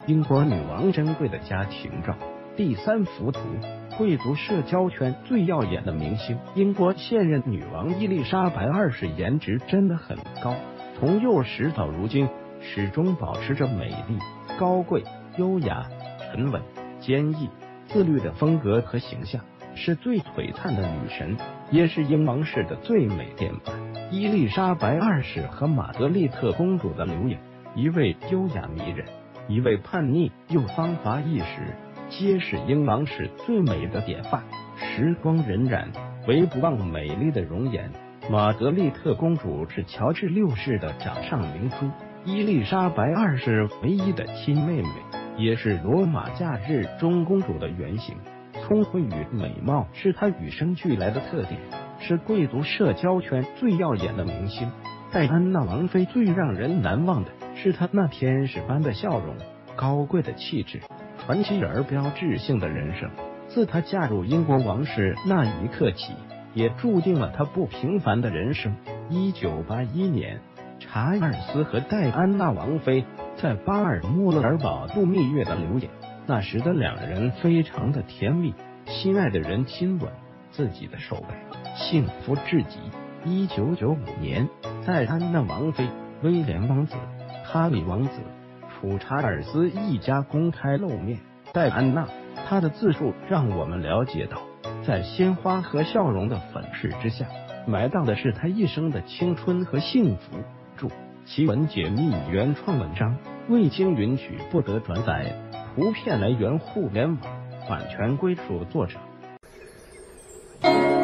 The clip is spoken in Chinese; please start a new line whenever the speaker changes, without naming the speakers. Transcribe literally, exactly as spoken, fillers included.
英国女王珍贵的家庭照。第三幅图，贵族社交圈最耀眼的明星。英国现任女王伊丽莎白二世颜值真的很高，从幼时到如今，始终保持着美丽、高贵、优雅、沉稳、坚毅、自律的风格和形象，是最璀璨的女神，也是英王室的最美典范。伊丽莎白二世和玛格丽特公主的留影，一位优雅迷人，一位叛逆又方乏一时，皆是英王室最美的典范。时光荏苒，唯不忘美丽的容颜。玛格丽特公主是乔治六世的掌上明珠，伊丽莎白二世唯一的亲妹妹，也是罗马假日中公主的原型。聪慧与美貌是她与生俱来的特点，是贵族社交圈最耀眼的明星。戴安娜王妃最让人难忘的是她那天使般的笑容、高贵的气质、传奇而标志性的人生。自她嫁入英国王室那一刻起，也注定了她不平凡的人生。一九八一年，查尔斯和戴安娜王妃在巴尔莫勒尔堡度蜜月的留影，那时的两人非常的甜蜜，心爱的人亲吻自己的手背，幸福至极。一九九五年，戴安娜王妃、威廉王子、哈里王子、楚查尔斯一家公开露面。戴安娜，她的自述让我们了解到，在鲜花和笑容的粉饰之下，埋葬的是她一生的青春和幸福。注：奇闻解密原创文章，未经允许不得转载，图片来源互联网，版权归属作者。